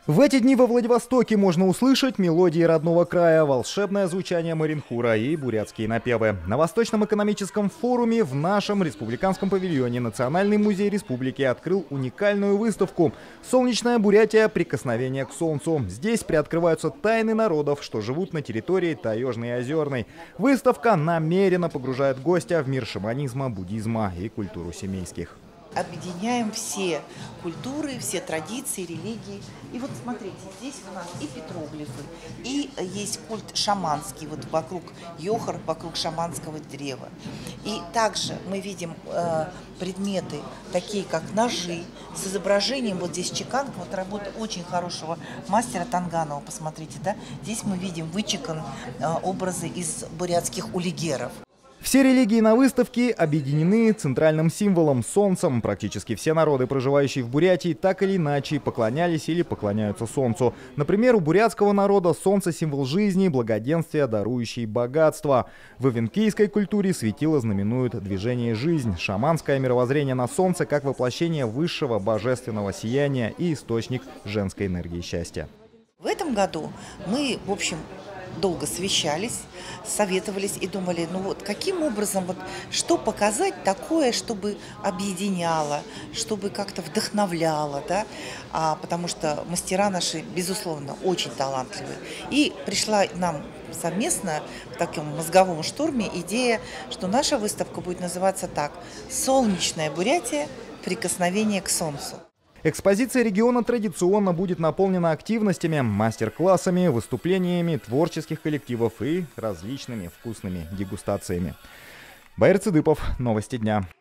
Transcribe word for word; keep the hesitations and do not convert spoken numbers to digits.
В эти дни во Владивостоке можно услышать мелодии родного края, волшебное звучание Маринхура и бурятские напевы. На Восточном экономическом форуме в нашем республиканском павильоне Национальный музей республики открыл уникальную выставку «Солнечная Бурятия. Прикосновение к солнцу». Здесь приоткрываются тайны народов, что живут на территории Таежной и Озерной. Выставка намеренно погружает гостя в мир шаманизма, буддизма и культуру семейских. Объединяем все культуры, все традиции, религии. И вот смотрите, здесь у нас и петроглифы, и есть культ шаманский, вот вокруг йохар, вокруг шаманского древа. И также мы видим э, предметы, такие как ножи, с изображением, вот здесь чеканка, вот работа очень хорошего мастера Танганова, посмотрите, да? Здесь мы видим вычекан э, образы из бурятских улигеров. Все религии на выставке объединены центральным символом – солнцем. Практически все народы, проживающие в Бурятии, так или иначе поклонялись или поклоняются солнцу. Например, у бурятского народа солнце – символ жизни, благоденствия, дарующий богатство. В эвенкийской культуре светило знаменует движение «жизнь». Шаманское мировоззрение на солнце как воплощение высшего божественного сияния и источник женской энергии счастья. В этом году мы, в общем, долго совещались, советовались и думали, ну вот каким образом, вот, что показать такое, чтобы объединяло, чтобы как-то вдохновляло, да? А, потому что мастера наши, безусловно, очень талантливые. И пришла нам совместно в таком мозговом штурме идея, что наша выставка будет называться так: «Солнечная Бурятия. Прикосновение к солнцу». Экспозиция региона традиционно будет наполнена активностями, мастер-классами, выступлениями творческих коллективов и различными вкусными дегустациями. Баир Цыдыпов, новости дня.